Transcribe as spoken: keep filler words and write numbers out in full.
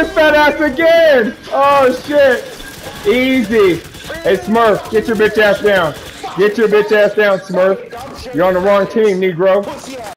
this fat ass again! Oh shit! Easy. Hey Smurf, get your bitch ass down. Get your bitch ass down, Smurf. You're on the wrong team, Negro.